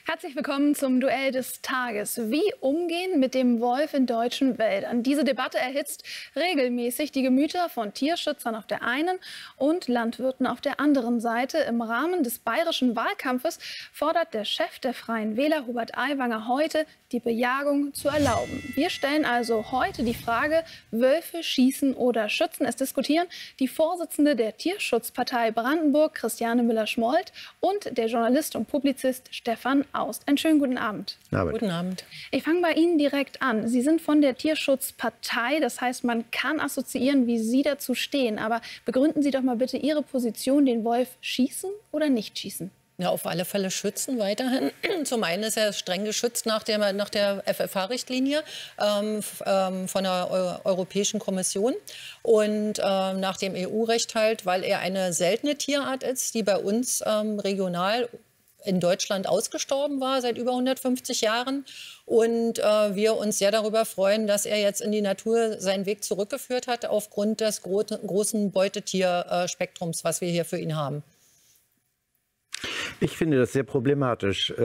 Herzlich willkommen zum Duell des Tages. Wie umgehen mit dem Wolf in deutschen Wäldern? Diese Debatte erhitzt regelmäßig die Gemüter von Tierschützern auf der einen und Landwirten auf der anderen Seite. Im Rahmen des bayerischen Wahlkampfes fordert der Chef der Freien Wähler, Hubert Aiwanger, heute, die Bejagung zu erlauben. Wir stellen also heute die Frage, Wölfe schießen oder schützen. Es diskutieren die Vorsitzende der Tierschutzpartei Brandenburg, Christiane Müller-Schmold, und der Journalist und Publizist Stefan Aust. Einen schönen guten Abend. Guten Abend. Ich fange bei Ihnen direkt an. Sie sind von der Tierschutzpartei, das heißt, man kann assoziieren, wie Sie dazu stehen. Aber begründen Sie doch mal bitte Ihre Position, den Wolf schießen oder nicht schießen? Ja, auf alle Fälle schützen weiterhin. Zum einen ist er streng geschützt nach der FFH-Richtlinie von der Europäischen Kommission und nach dem EU-Recht halt, weil er eine seltene Tierart ist, die bei uns regional in Deutschland ausgestorben war seit über 150 Jahren. Und wir uns sehr darüber freuen, dass er jetzt in die Natur seinen Weg zurückgeführt hat aufgrund des großen Beutetierspektrums, was wir hier für ihn haben. Ich finde das sehr problematisch.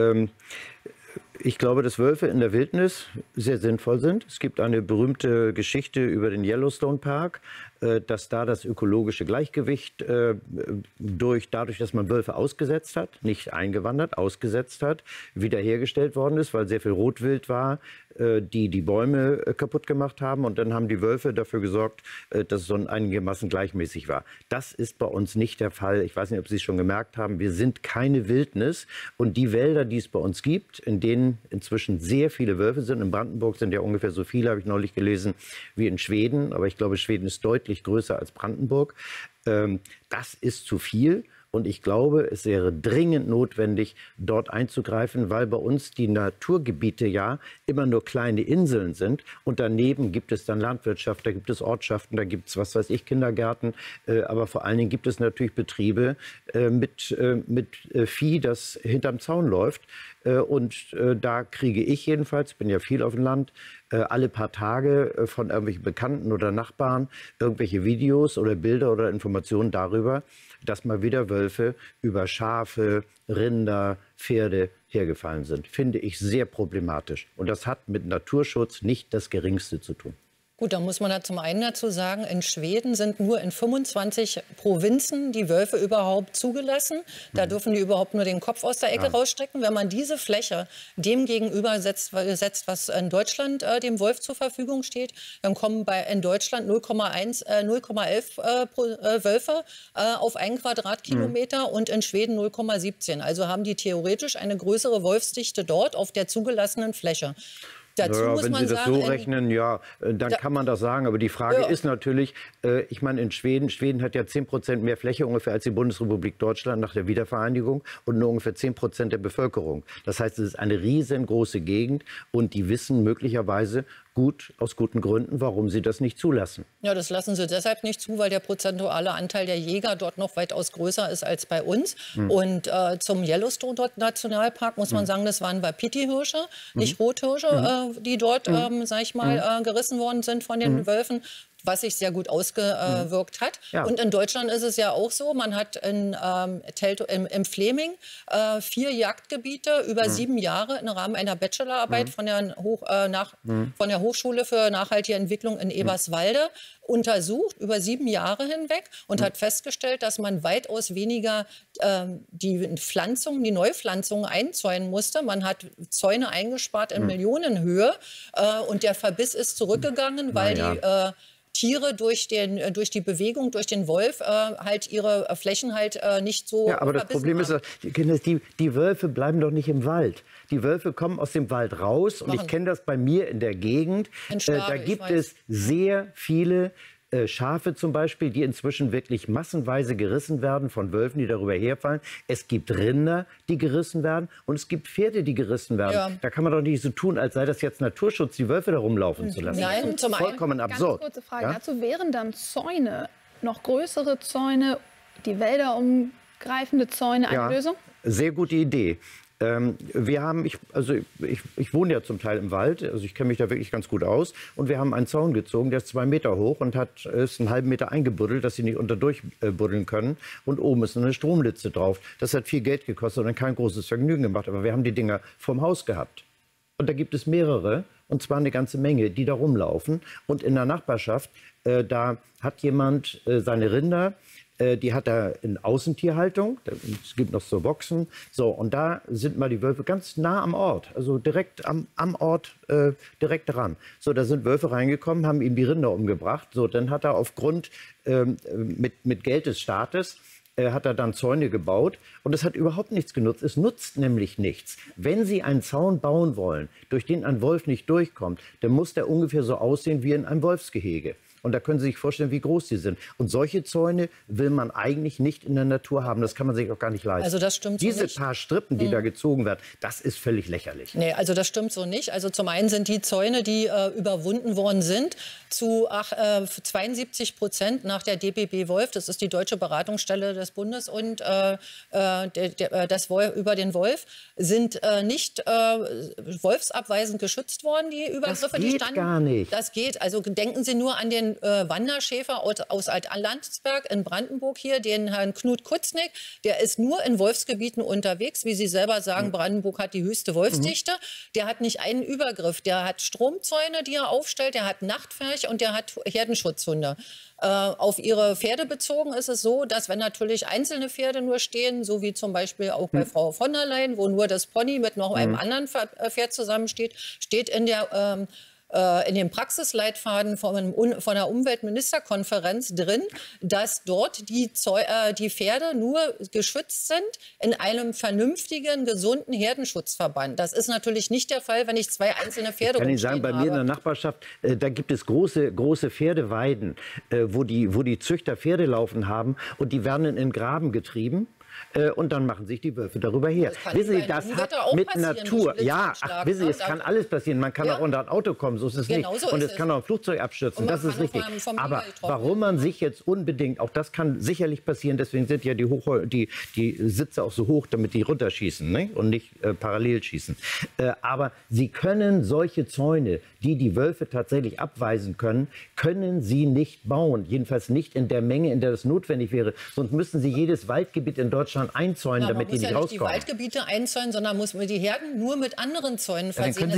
Ich glaube, dass Wölfe in der Wildnis sehr sinnvoll sind. Es gibt eine berühmte Geschichte über den Yellowstone Park, dass da das ökologische Gleichgewicht dadurch, dass man Wölfe ausgesetzt hat, nicht eingewandert, ausgesetzt hat, wiederhergestellt worden ist, weil sehr viel Rotwild war, die die Bäume kaputt gemacht haben. Und dann haben die Wölfe dafür gesorgt, dass es so einigermaßen gleichmäßig war. Das ist bei uns nicht der Fall. Ich weiß nicht, ob Sie es schon gemerkt haben. Wir sind keine Wildnis. Und die Wälder, die es bei uns gibt, in denen inzwischen sehr viele Wölfe sind, in Brandenburg sind ja ungefähr so viele, habe ich neulich gelesen, wie in Schweden. Aber ich glaube, Schweden ist deutlich größer als Brandenburg. Das ist zu viel. Und ich glaube, es wäre dringend notwendig, dort einzugreifen, weil bei uns die Naturgebiete ja immer nur kleine Inseln sind. Und daneben gibt es dann Landwirtschaft, da gibt es Ortschaften, da gibt es, was weiß ich, Kindergärten. Aber vor allen Dingen gibt es natürlich Betriebe mit Vieh, das hinterm Zaun läuft. Und da kriege ich jedenfalls, ich bin ja viel auf dem Land, alle paar Tage von irgendwelchen Bekannten oder Nachbarn irgendwelche Videos oder Bilder oder Informationen darüber, dass mal wieder Wölfe über Schafe, Rinder, Pferde hergefallen sind. Finde ich sehr problematisch. Und das hat mit Naturschutz nicht das Geringste zu tun. Gut, da muss man zum einen dazu sagen, in Schweden sind nur in 25 Provinzen die Wölfe überhaupt zugelassen. Da dürfen die überhaupt nur den Kopf aus der Ecke rausstrecken. Wenn man diese Fläche dem gegenüber setzt, was in Deutschland dem Wolf zur Verfügung steht, dann kommen in Deutschland 0,11 Wölfe auf 1 Quadratkilometer und in Schweden 0,17. Also haben die theoretisch eine größere Wolfsdichte dort auf der zugelassenen Fläche. Dazu muss wenn man Sie das sagen, so rechnen, ja, dann kann man das sagen. Aber die Frage ist natürlich, ich meine, in Schweden hat ja 10% mehr Fläche ungefähr als die Bundesrepublik Deutschland nach der Wiedervereinigung und nur ungefähr 10% der Bevölkerung. Das heißt, es ist eine riesengroße Gegend und die wissen möglicherweise aus guten Gründen, warum sie das nicht zulassen. Ja, das lassen sie deshalb nicht zu, weil der prozentuale Anteil der Jäger dort noch weitaus größer ist als bei uns. Und zum Yellowstone-Nationalpark muss man sagen, das waren Wapiti-Hirsche, nicht Rothirsche, die dort, sag ich mal, gerissen worden sind von den Wölfen, was sich sehr gut ausgewirkt hat. Ja. Und in Deutschland ist es ja auch so, man hat im Fleming 4 Jagdgebiete über 7 Jahre im Rahmen einer Bachelorarbeit von der Hochschule für nachhaltige Entwicklung in Eberswalde untersucht, über 7 Jahre hinweg, und hat festgestellt, dass man weitaus weniger die Neupflanzungen einzäunen musste. Man hat Zäune eingespart in Millionenhöhe und der Verbiss ist zurückgegangen, weil die Tiere durch die Bewegung, durch den Wolf, halt ihre Flächen halt nicht so. Ja, aber das Problem ist, die Wölfe bleiben doch nicht im Wald. Die Wölfe kommen aus dem Wald raus. Und ich kenne das bei mir in der Gegend. Da gibt es sehr viele Schafe zum Beispiel, die inzwischen wirklich massenweise gerissen werden von Wölfen, die darüber herfallen. Es gibt Rinder, die gerissen werden, und es gibt Pferde, die gerissen werden. Ja. Da kann man doch nicht so tun, als sei das jetzt Naturschutz, die Wölfe da rumlaufen zu lassen. Nein, das ist vollkommen absurd. Ganz kurze Frage dazu. Wären dann Zäune, noch größere Zäune, die Wälder umgreifende Zäune eine Lösung? Sehr gute Idee. Wir haben, ich wohne ja zum Teil im Wald, also ich kenne mich da wirklich ganz gut aus. Und wir haben einen Zaun gezogen, der ist 2 Meter hoch und ist einen halben Meter eingebuddelt, dass sie nicht unterdurch buddeln können. Und oben ist eine Stromlitze drauf. Das hat viel Geld gekostet und kein großes Vergnügen gemacht. Aber wir haben die Dinger vorm Haus gehabt. Und da gibt es mehrere, und zwar eine ganze Menge, die da rumlaufen. Und in der Nachbarschaft, da hat jemand seine Rinder, die hat er in Außentierhaltung, es gibt noch so Boxen. So, und da sind mal die Wölfe ganz nah am Ort, also direkt am Ort, direkt dran. So, da sind Wölfe reingekommen, haben ihm die Rinder umgebracht. So, dann hat er aufgrund, mit Geld des Staates, hat er dann Zäune gebaut. Und das hat überhaupt nichts genutzt. Es nutzt nämlich nichts. Wenn Sie einen Zaun bauen wollen, durch den ein Wolf nicht durchkommt, dann muss der ungefähr so aussehen wie in einem Wolfsgehege. Und da können Sie sich vorstellen, wie groß die sind. Und solche Zäune will man eigentlich nicht in der Natur haben. Das kann man sich auch gar nicht leisten. Also das stimmt so Diese nicht. paar Strippen, die da gezogen werden, das ist völlig lächerlich. Nee, also das stimmt so nicht. Also zum einen sind die Zäune, die überwunden worden sind, zu 72% nach der DBB Wolf, das ist die Deutsche Beratungsstelle des Bundes, und über den Wolf, sind nicht wolfsabweisend geschützt worden, die Übergriffe. Das geht gar nicht. Das geht. Also denken Sie nur an den Wanderschäfer aus Alt-Landsberg in Brandenburg hier, den Herrn Knut Kutznick. Der ist nur in Wolfsgebieten unterwegs. Wie Sie selber sagen, Brandenburg hat die höchste Wolfsdichte. Der hat nicht einen Übergriff. Der hat Stromzäune, die er aufstellt. Der hat Nachtferch und der hat Herdenschutzhunde. Auf ihre Pferde bezogen ist es so, dass wenn natürlich einzelne Pferde nur stehen, so wie zum Beispiel auch bei Frau von der Leyen, wo nur das Pony mit noch einem anderen Pferd zusammensteht, steht in dem Praxisleitfaden von der Umweltministerkonferenz drin, dass dort die Pferde nur geschützt sind in einem vernünftigen, gesunden Herdenschutzverband. Das ist natürlich nicht der Fall, wenn ich 2 einzelne Pferde rumstehen habe. Ich kann Ihnen sagen, bei mir in der Nachbarschaft, da gibt es große Pferdeweiden, wo die Züchter Pferde laufen haben und die werden in den Graben getrieben. Und dann machen sich die Wölfe darüber her. Wissen Sie, das hat mit Natur, ja, wissen Sie, es kann alles passieren. Man kann auch unter ein Auto kommen, so ist es nicht. So und es kann auch ein Flugzeug abstürzen, das ist richtig. Aber warum man sich jetzt unbedingt, auch das kann sicherlich passieren, deswegen sind ja die Sitze auch so hoch, damit die runterschießen, ne? Und nicht parallel schießen. Aber Sie können solche Zäune, die Wölfe tatsächlich abweisen können Sie nicht bauen. Jedenfalls nicht in der Menge, in der das notwendig wäre. Sonst müssten Sie jedes Waldgebiet in Deutschland einzäunen, damit die nicht rauskommen. Man muss ja nicht die Waldgebiete einzäunen, sondern muss die Herden nur mit anderen Zäunen versehen.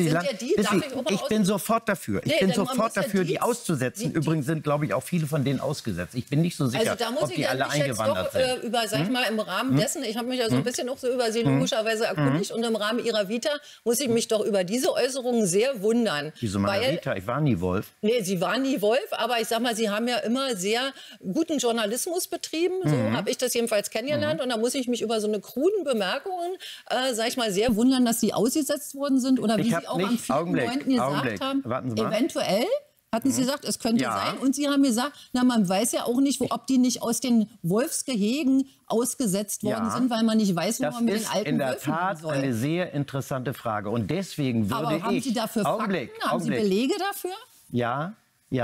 Ich bin sofort dafür. Ich bin sofort dafür, die auszusetzen. Übrigens sind, glaube ich, auch viele von denen ausgesetzt. Ich bin nicht so sicher, ob die alle eingewandert sind. Sag ich mal, im Rahmen dessen, ich habe mich ja so ein bisschen auch so über Sie logischerweise erkundigt, und im Rahmen Ihrer Vita muss ich mich doch über diese Äußerungen sehr wundern. Wieso meine Vita? Ich war nie Wolf. Nee, Sie waren nie Wolf, aber ich sag mal, Sie haben ja immer sehr guten Journalismus betrieben. So habe ich das jedenfalls kennengelernt. Und da muss ich mich über so eine kruden Bemerkungen, sag ich mal, sehr wundern, dass sie ausgesetzt worden sind. Oder wie Sie auch am 4.9. gesagt haben, eventuell hatten Sie gesagt, es könnte sein. Und Sie haben gesagt, na, man weiß ja auch nicht, ob die nicht aus den Wolfsgehegen ausgesetzt worden sind, weil man nicht weiß, wo man mit den alten Wölfen soll. Das ist in der Tat eine sehr interessante Frage. Und deswegen würde Aber haben Sie dafür Fakten? Haben Sie Belege dafür? Ja.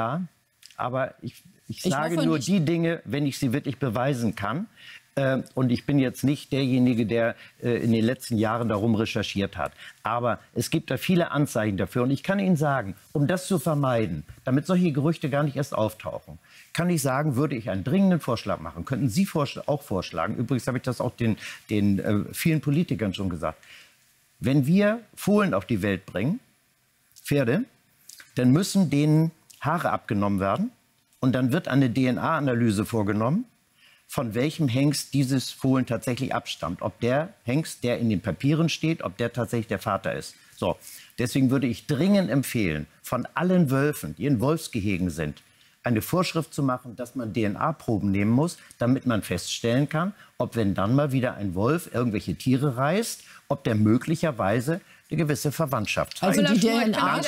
Aber ich sage nur die Dinge, wenn ich sie wirklich beweisen kann. Und ich bin jetzt nicht derjenige, der in den letzten Jahren darum recherchiert hat. Aber es gibt da viele Anzeichen dafür. Und ich kann Ihnen sagen, um das zu vermeiden, damit solche Gerüchte gar nicht erst auftauchen, kann ich sagen, würde ich einen dringenden Vorschlag machen. Könnten Sie auch vorschlagen. Übrigens habe ich das auch den vielen Politikern schon gesagt. Wenn wir Fohlen auf die Welt bringen, Pferde, dann müssen denen Haare abgenommen werden. Und dann wird eine DNA-Analyse vorgenommen, von welchem Hengst dieses Fohlen tatsächlich abstammt. Ob der Hengst, der in den Papieren steht, ob der tatsächlich der Vater ist. So, deswegen würde ich dringend empfehlen, von allen Wölfen, die in Wolfsgehegen sind, eine Vorschrift zu machen, dass man DNA-Proben nehmen muss, damit man feststellen kann, ob, wenn dann mal wieder ein Wolf irgendwelche Tiere reißt, ob der möglicherweise eine gewisse Verwandtschaft also hat. die DNA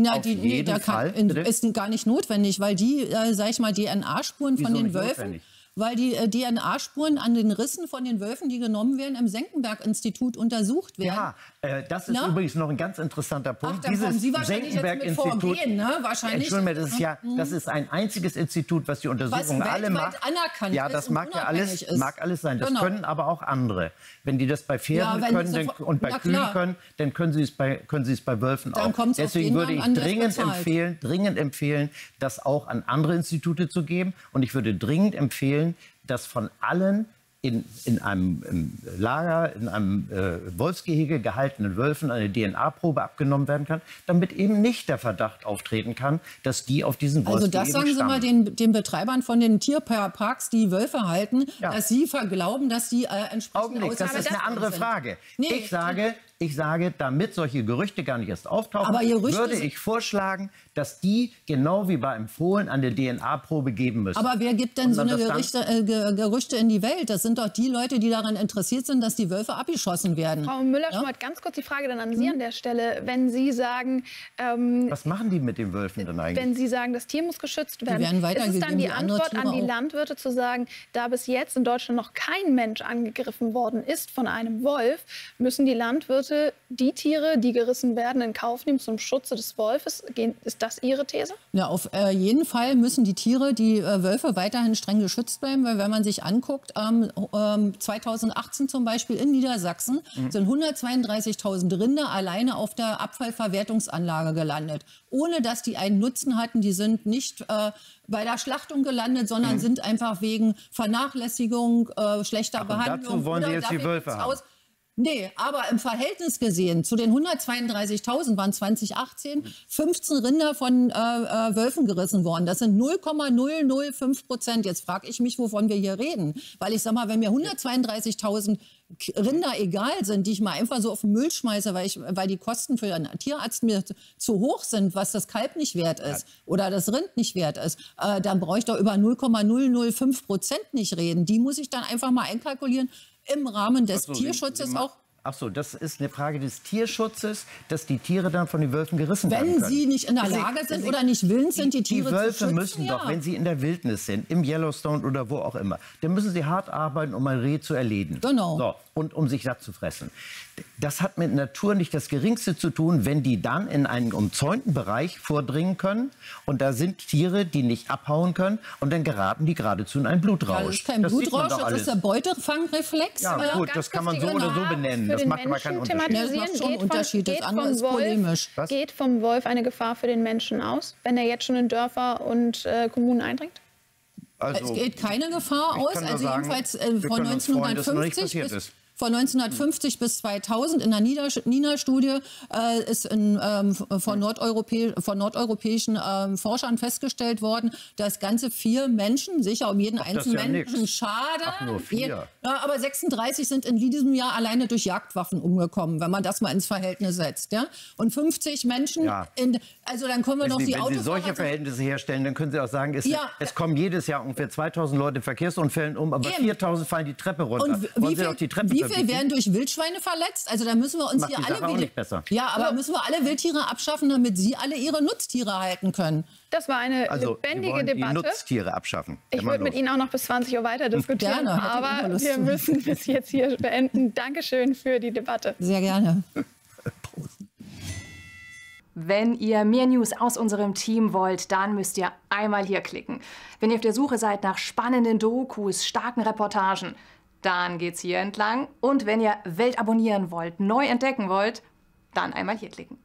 ist gar nicht notwendig, weil die, sag ich mal, DNA-Spuren von den Wölfen weil die DNA-Spuren an den Rissen von den Wölfen, die genommen werden, im Senckenberg-Institut untersucht werden. Ja, das ist übrigens noch ein ganz interessanter Punkt. Ach, dieses Senckenberg-Institut, ne? Wahrscheinlich. Entschuldigung, das ist ein einziges Institut, was die Untersuchungen alle macht. Anerkannt ja, das mag ja alles sein. Das können aber auch andere. Wenn die das bei Pferden können und bei Kühen können, dann können sie es bei Wölfen auch. Deswegen würde ich dringend empfehlen, das auch an andere Institute zu geben. Und ich würde dringend empfehlen, dass von allen in einem Lager, in einem Wolfsgehege gehaltenen Wölfen eine DNA-Probe abgenommen werden kann, damit eben nicht der Verdacht auftreten kann, dass die auf diesen Wolfsgehegen Also das sagen Sie mal den Betreibern von den Tierparks, die Wölfe halten, dass sie glauben, dass die entsprechend das ist eine andere Frage. Nee, ich sage, damit solche Gerüchte gar nicht erst auftauchen, würde ich vorschlagen, dass die, genau wie bei Fohlen, eine DNA-Probe geben müssen. Aber wer gibt denn so eine Gerüchte in die Welt? Das sind doch die Leute, die daran interessiert sind, dass die Wölfe abgeschossen werden. Frau Müller-Schmidt, ganz kurz die Frage dann an Sie an der Stelle. Wenn Sie sagen... was machen die mit den Wölfen dann eigentlich? Wenn Sie sagen, das Tier muss geschützt werden, ist es dann die Antwort an die Landwirte zu sagen, da bis jetzt in Deutschland noch kein Mensch angegriffen worden ist von einem Wolf, müssen die Landwirte die Tiere, die gerissen werden, in Kauf nehmen zum Schutze des Wolfes? Ist das Ihre These? Ja, auf jeden Fall müssen die Tiere, die Wölfe, weiterhin streng geschützt bleiben. Weil wenn man sich anguckt, 2018 zum Beispiel in Niedersachsen sind 132.000 Rinder alleine auf der Abfallverwertungsanlage gelandet. Ohne dass die einen Nutzen hatten. Die sind nicht bei der Schlachtung gelandet, sondern sind einfach wegen Vernachlässigung, schlechter Behandlung. Dazu wollen Sie jetzt die Wölfe haben? Nee, aber im Verhältnis gesehen, zu den 132.000 waren 2018 15 Rinder von Wölfen gerissen worden. Das sind 0,005%. Jetzt frage ich mich, wovon wir hier reden. Weil ich sage mal, wenn mir 132.000 Rinder egal sind, die ich mal einfach so auf den Müll schmeiße, weil die Kosten für einen Tierarzt mir zu hoch sind, was das Kalb nicht wert ist oder das Rind nicht wert ist, dann brauche ich doch über 0,005% nicht reden. Die muss ich dann einfach mal einkalkulieren. Im Rahmen des Tierschutzes auch. Ach so, das ist eine Frage des Tierschutzes, dass die Tiere dann von den Wölfen gerissen werden können. Wenn sie nicht in der Lage sind oder nicht willens sind, die Tiere zu schützen. Die Wölfe müssen doch, wenn sie in der Wildnis sind, im Yellowstone oder wo auch immer, dann müssen sie hart arbeiten, um ein Reh zu erlegen. Genau. So, und um sich satt zu fressen. Das hat mit Natur nicht das Geringste zu tun, wenn die dann in einen umzäunten Bereich vordringen können. Und da sind Tiere, die nicht abhauen können. Und dann geraten die geradezu in einen Blutrausch. Das ist kein Blutrausch, das ist der Beutefangreflex. Ja, gut, das kann man so oder so benennen. Das macht aber keinen Unterschied. Das macht schon einen Unterschied. Das andere ist polemisch. Geht vom Wolf eine Gefahr für den Menschen aus, wenn er jetzt schon in Dörfer und Kommunen eindringt? Also, es geht keine Gefahr aus. Also jedenfalls von 1950 bis 2000 in der NINA-Studie ist von nordeuropäischen Forschern festgestellt worden, dass ganze 4 Menschen, sicher um jeden einzelnen Menschen schaden. Nur 4. Aber 36 sind in diesem Jahr alleine durch Jagdwaffen umgekommen, wenn man das mal ins Verhältnis setzt. Ja? Und 50 Menschen, also dann können wir noch die Autofahrer... Wenn Sie solche Verhältnisse herstellen, dann können Sie auch sagen, es kommen jedes Jahr ungefähr 2000 Leute in Verkehrsunfällen um, aber 4000 fallen die Treppe runter. Und wie viel werden durch Wildschweine verletzt? Also da müssen wir uns hier alle müssen wir alle Wildtiere abschaffen, damit Sie alle Ihre Nutztiere halten können. Das war eine lebendige Debatte. Die Nutztiere abschaffen. Ich würde mit Ihnen auch noch bis 20 Uhr weiter diskutieren, aber wir müssen es jetzt hier beenden. Dankeschön für die Debatte. Sehr gerne. Wenn ihr mehr News aus unserem Team wollt, dann müsst ihr einmal hier klicken. Wenn ihr auf der Suche seid nach spannenden Dokus, starken Reportagen, dann geht's hier entlang. Und wenn ihr Welt abonnieren wollt, neu entdecken wollt, dann einmal hier klicken.